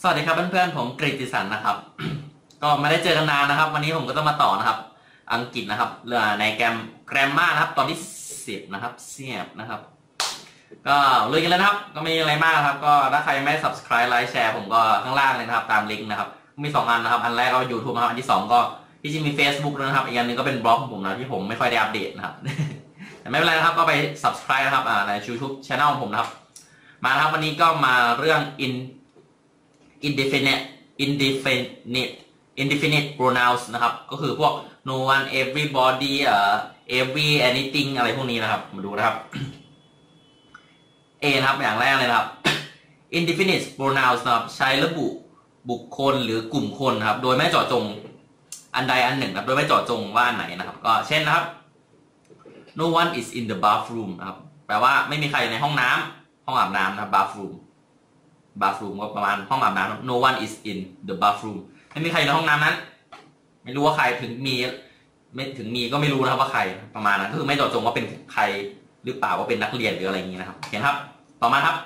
วัสดีครับเพื่อนๆผมกฤติสันนะครับ ก็ไม่ได้เจอกันนานนะครับวันนี้ผมก็ต้องมาต่อนะครับอังกฤษนะครับในแกรมมานะครับตอนที่10นะครับเสียบนะครับก็ลุยกันเลยนะครับก็ไม่มีอะไรมากครับก็ถ้าใครไม่ subscribe ไลค์แชร์ผมก็ข้างล่างเลยนะครับตามลิงก์นะครับมี2อันนะครับอันแรกก็ YouTube นะครับอันที่2ก็ที่จริงมี Facebook ด้วยนะครับอีกอันนึงก็เป็นบล็อกของผมนะที่ผมไม่ค่อยได้อัปเดตนะครับ แต่ไม่เป็นไรนะครับก็ไป subscribe นะครับใน YouTube Channel ของผมนะครับมาครับวันนี้ก็มาเรื่องindefinite pronouns นะครับก็คือพวก no one everybody every anything อะไรพวกนี้นะครับมาดูนะครับ A นะครับอย่างแรกเลยนะครับ indefinite pronouns นะครับใช้ระบุบุคคลหรือกลุ่มคนนะครับโดยไม่เจาะจงอันใดอันหนึ่งนะครับโดยไม่เจาะจงว่าอันไหนนะครับก็เช่นนะครับ no one is in the bathroom นะครับแปลว่าไม่มีใครในห้องน้ำห้องอาบน้ำนะครับ bathroom ก็ประมาณห้องอาบน้ำ no one is in the bathroom ไม่มีใครในห้องน้ำนั้นไม่รู้ว่าใครถึงมีก็ไม่รู้นะครับว่าใครประมาณนั้นก็คือไม่เจาะจงว่าเป็นใครหรือเปล่าว่าเป็นนักเรียนหรืออะไรอย่างนี้นะครับเห็นครับต่อมาครับ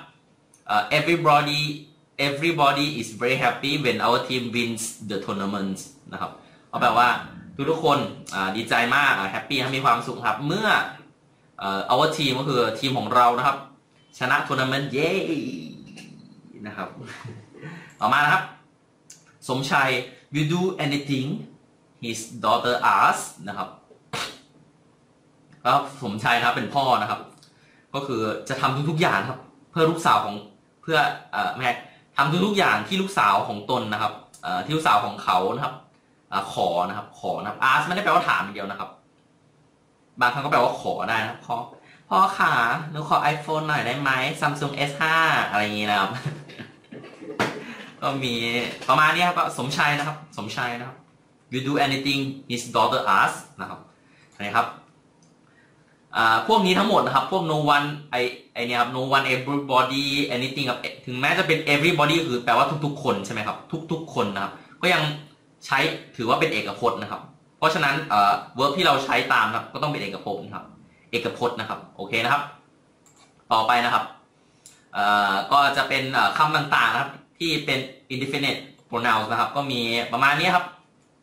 everybody is very happy when our team wins the tournament นะครับเอาแปลว่าทุกคนดีใจมากแฮปปี้มีความสุขครับเมื่อour team ก็คือทีมของเรานะครับชนะทัวร์นาเมนต์เย้นะครับต่อมานะครับสมชัย will do anything his daughter asks นะครับก็สมชัยครับเป็นพ่อนะครับก็คือจะทำทุกๆอย่างครับเพื่อลูกสาวของแม่ทำทุกๆอย่างที่ลูกสาวของตนนะครับที่ลูกสาวของเขานะครับขอนะครับask ไม่ได้แปลว่าถามอย่างเดียวนะครับบางครั้งก็แปลว่าขอได้นะครับพ่อขาหนูขอ iPhone หน่อยได้ไหม Samsung S5 อะไรอย่างนี้นะครับ ก็มีประมาณนี้ครับก็สมชัยนะครับwill do anything his daughter asks นะครับนะครับพวกนี้ทั้งหมดนะครับพวก no one ไอเนี่ยครับ no one everybody anything ครับถึงแม้จะเป็น everybody คือแปลว่าทุกๆคนใช่ไหมครับทุกๆคนนะครับก็ยังใช้ถือว่าเป็นเอกพจน์นะครับเพราะฉะนั้นverb ที่เราใช้ตามครับก็ต้องเป็นเอกพจน์นะครับโอเคนะครับต่อไปนะครับก็จะเป็นคำต่างๆนะครับที่เป็น indefinite pronouns นะครับก็มีประมาณนี้ครับ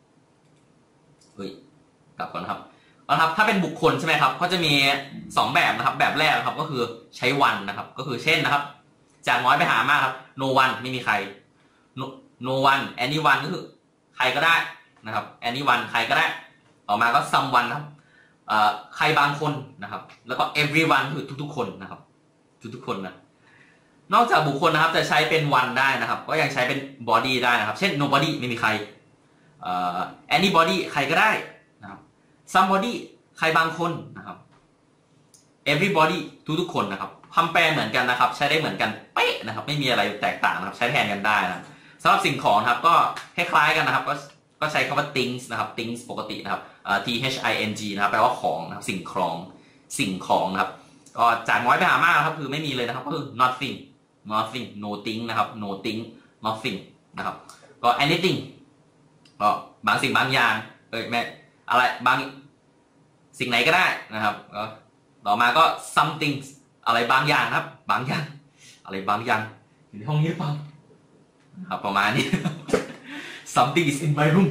กลับก่อนครับถ้าเป็นบุคคลใช่ไหมครับก็จะมี2แบบนะครับแบบแรกนะครับก็คือใช้ one นะครับก็คือเช่นนะครับจากน้อยไปหามากครับ no one ไม่มีใคร no one anyone ก็คือใครก็ได้นะครับ anyone ใครก็ได้ต่อมาก็ someone นะครับใครบางคนนะครับแล้วก็ everyone คือทุกๆคนนะครับทุกๆคนนะนอกจากบุคคลนะครับจะใช้เป็น one ได้นะครับก็ยังใช้เป็น body ได้นะครับเช่น nobody ไม่มีใครanybody ใครก็ได้นะครับ somebody ใครบางคนนะครับ everybody ทุกๆคนนะครับคำแปลเหมือนกันนะครับใช้ได้เหมือนกันเป๊ะนะครับไม่มีอะไรแตกต่างนะครับใช้แทนกันได้นะสำหรับสิ่งของครับก็คล้ายๆกันนะครับก็ใช้คำว่า things นะครับ things ปกตินะครับ thing นะครับแปลว่าของนะครับสิ่งของนะครับก็จากน้อยไปหามากนะครับคือไม่มีเลยนะครับก็คือ nothing nothingนะครับ nothing นะครับก็ anything ก็บางสิ่งบางอย่างแม่อะไรบางสิ่งไหนก็ได้นะครับก็ต่อมาก็ something อะไรบางอย่างครับบางอย่างอะไรบางอย่างอยู่ในห้องนี้หรือเปล่าครับประมาณนี้ something is in my room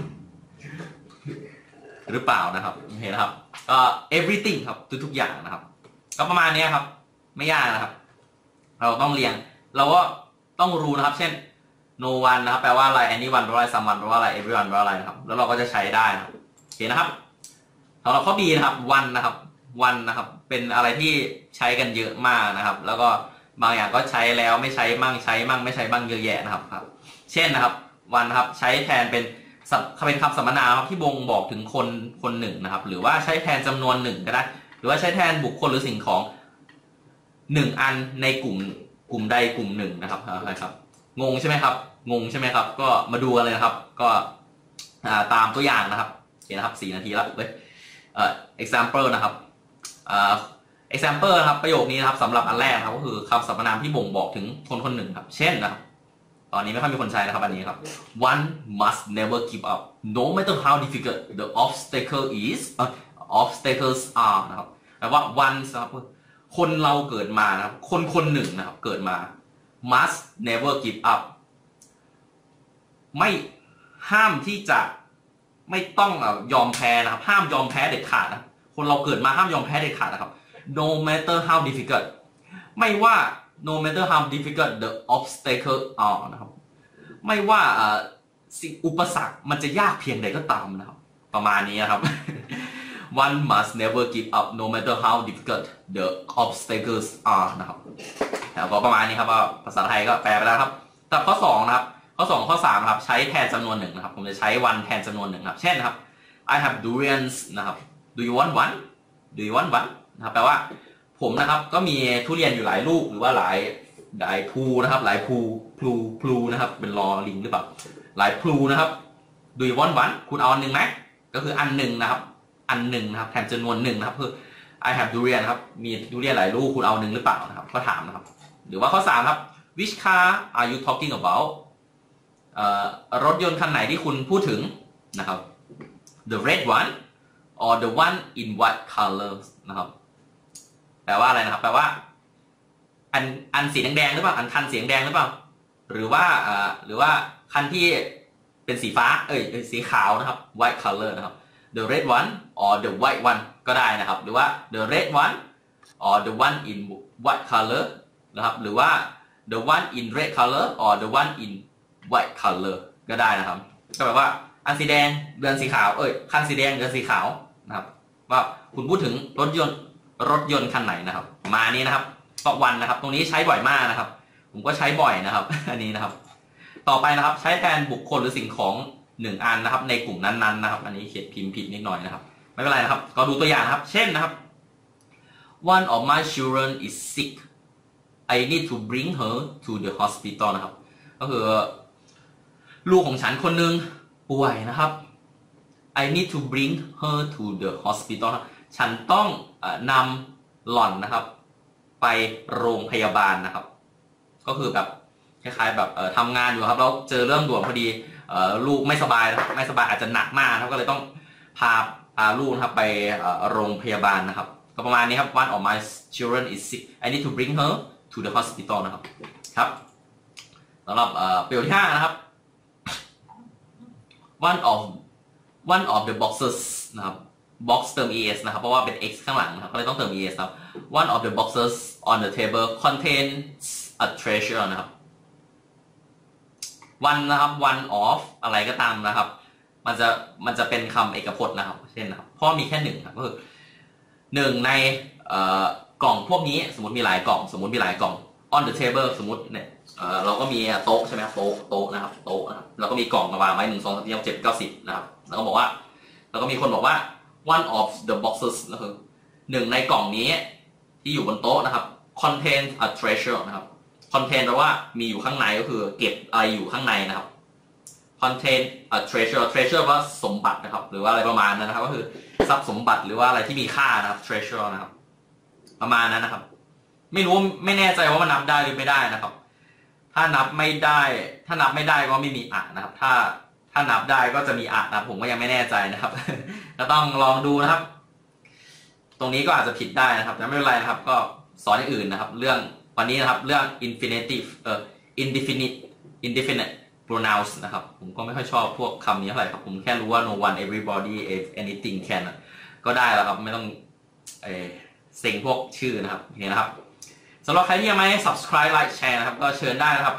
หรือเปล่านะครับเห็นนะครับก็ everything ครับทุกๆอย่างนะครับก็ประมาณนี้ครับไม่ยากนะครับเราต้องเรียงเราก็ต้องรู้นะครับเช่น no one นะครับแปลว่าอะไร anyone แปลว่าอะไร someone แปลว่าอะไร everyone แปลว่าอะไรนะครับแล้วเราก็จะใช้ได้นะครับโอเคนะครับสำหรับข้อ B นะครับ one นะครับเป็นอะไรที่ใช้กันเยอะมากนะครับแล้วก็บางอย่างก็ใช้แล้วไม่ใช้มั่งใช้มั่งไม่ใช้บ้างเยอะแยะนะครับเช่นนะครับ one นะครับใช้แทนเป็นคำสรรพนามครับที่บ่งบอกถึงคนหนึ่งนะครับหรือว่าใช้แทนจำนวนหนึ่งก็ได้หรือว่าใช้แทนบุคคลหรือสิ่งของ1อันในกลุ่มใดกลุ่มหนึ่งนะครับครับงงใช่ไหมครับก็มาดูกันเลยนะครับก็ตามตัวอย่างนะครับเห็นนะครับ4 นาทีแล้วexample นะครับexample นะครับประโยคนี้นะครับสำหรับอันแรกนะครับก็คือคำสรรพนามที่บ่งบอกถึงคนหนึ่งครับเช่นนะครับตอนนี้ไม่ค่อยมีคนใช้นะครับอันนี้ครับ one must never give up no matter how difficult the obstacles are นะครับแปลว่า one นะครับคนเราเกิดมานะครับคนหนึ่งนะครับเกิดมา must never give up ไม่ห้ามที่จะไม่ต้องยอมแพ้นะครับห้ามยอมแพ้เด็ดขาดนะคนเราเกิดมาห้ามยอมแพ้เด็ดขาดนะครับ no matter how difficult ไม่ว่า no matter how difficult the obstacle are นะครับไม่ว่าสิ่งอุปสรรคมันจะยากเพียงใดก็ตามนะครับประมาณนี้นะครับ one must never give up no matter how difficult the obstacles are นะครับแล้วก็ประมาณนี้ครับว่าภาษาไทยก็แปลไปแล้วครับแต่ข้อ2นะครับข้อ2ข้อ3ครับใช้แทนจำนวนหนึ่งนะครับผมจะใช้ one แทนจำนวนหนึ่งครับเช่นนะครับ I have durians นะครับ do you want one do you want one นะครับแปลว่าผมนะครับก็มีทุเรียนอยู่หลายลูกหรือว่าหลายภูนะครับหลายพลูนะครับเป็นรอลิงหรือเปล่าหลายพลูนะครับ do you want one คุณเอาอันหนึ่งไหมก็คืออันหนึ่งนะครับอันหนึ่งนะครับแทนจำนวนหนึ่งนะครับคือ I have durian ครับมีทุเรียนหลายลูกคุณเอาหนึ่งหรือเปล่านะครับก็ถามนะครับหรือว่าข้อ3ครับ which car are you talking about รถยนต์คันไหนที่คุณพูดถึงนะครับ the red one or the one in white color นะครับแปลว่าอะไรนะครับแปลว่าอันสีแดงหรือเปล่าอันคันสีแดงหรือเปล่าหรือว่าคันที่เป็นสีฟ้าสีขาวนะครับ white color นะครับ the red one or the white one ก็ได้นะครับหรือว่า the red one or the one in white color นะครับหรือว่า the one in red color or the one in white color ก็ได้นะครับก็แปลว่าอันสีแดงเดือนสีขาวคันสีแดงเดือนสีขาวนะครับว่าคุณพูดถึงรถยนต์คันไหนนะครับมานี้นะครับก็วันนะครับตรงนี้ใช้บ่อยมากนะครับผมก็ใช้บ่อยนะครับ อันนี้นะครับต่อไปนะครับใช้แทนบุคคลหรือสิ่งของ1อันนะครับในกลุ่มนั้นๆนะครับอันนี้เขียนพิมพ์ผิดนิดหน่อยนะครับไม่เป็นไรนะครับก็ดูตัวอย่างนะครับเช่นนะครับ one of my children is sick I need to bring her to the hospital นะครับก็คือลูกของฉันคนหนึ่งป่วยนะครับ I need to bring her to the hospital ฉันต้องนำหล่อนนะครับไปโรงพยาบาลนะครับก็คือแบบคล้ายๆแบบทำงานอยู่ครับแล้วเจอเรื่องด่วนพอดีลูกไม่สบายนะครับไม่สบายอาจจะหนักมากนะครับก็เลยต้องพาลูกนะครับไปโรงพยาบาลนะครับก็ประมาณนี้ครับ one of my children is sick I need to bring her to the hospital นะครับครับสำหรับประโยคที่5นะครับ one of the boxes นะครับ box เติม es นะครับเพราะว่าเป็น x ข้างหลังนะครับก็เลยต้องเติม es ครับ one of the boxes on the table contains a treasure นะครับ one นะครับ one of อะไรก็ตามนะครับมันจะเป็นคำเอกพจน์นะครับเช่นนะครับเพราะมีแค่1ครับก็คือ1ในกล่องพวกนี้สมมติมีหลายกล่อง on the table สมมติเนี่ยเราก็มีโต๊ะใช่ไหมโต๊ะนะครับโต๊ะนะครับเราก็มีกล่องมาวางไว้1 2 3 4 5 7 9 10นะครับแล้วก็บอกว่าแล้วก็มีคนบอกว่า one of the boxes นะครับ1ในกล่องนี้ที่อยู่บนโต๊ะนะครับ contain a treasure นะครับ contain แปลว่ามีอยู่ข้างในก็คือเก็บอะไรอยู่ข้างในนะครับ contain a treasure ว่าสมบัตินะครับหรือว่าอะไรประมาณนั้นนะครับก็คือทรัพย์สมบัติหรือว่าอะไรที่มีค่านะครับ treasure นะครับประมาณนั้นนะครับไม่แน่ใจว่ามันนับได้หรือไม่ได้นะครับถ้านับไม่ได้ก็ไม่มีอะนะครับถ้านับได้ก็จะมีอะนะครับผมก็ยังไม่แน่ใจนะครับ ก็ต้องลองดูนะครับตรงนี้ก็อาจจะผิดได้นะครับแต่ไม่เป็นไรนะครับก็สอนอย่างอื่นนะครับเรื่องวันนี้นะครับเรื่อง indefinite pronouns นะครับผมก็ไม่ค่อยชอบพวกคำนี้เท่าไหร่ครับผมแค่รู้ว่า no one everybody anything can ก็ได้แล้วครับไม่ต้องเซ็งพวกชื่อนะครับโอเคนะครับสำหรับใครที่ยังไม่ subscribe like share นะครับก็เชิญได้นะครับ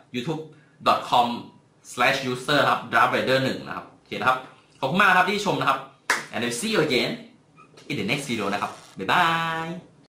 youtube.com/user ครับ draftrider1 นะครับโอเคนะครับขอบคุณมากครับที่ชมนะครับ and I'll see you again in the next video นะครับบ๊ายบาย